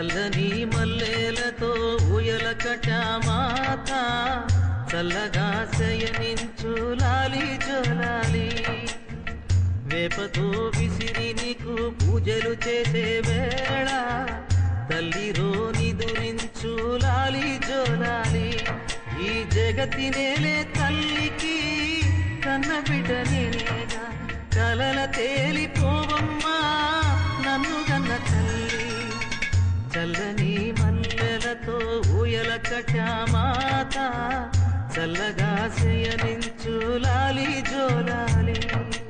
నల్లని మల్లెలతో ఊయల కట్టామాత చల్లగా శయనించు లాలి జోలాలి వేపతో విసిరి నీకు పూజలు చేసే వేళ తల్లిరో నిదురించు లాలి జోలాలి ఈ జగతి నేలే తల్లికి కన్న బిడ్డ నేనేగా కలల తేలిపోవమ్మా నన్ను కన్న తల్లి చల్లని మల్లెలతో ఊయల కట్టామాత చల్లగా శయనించు లాలి జోలాలి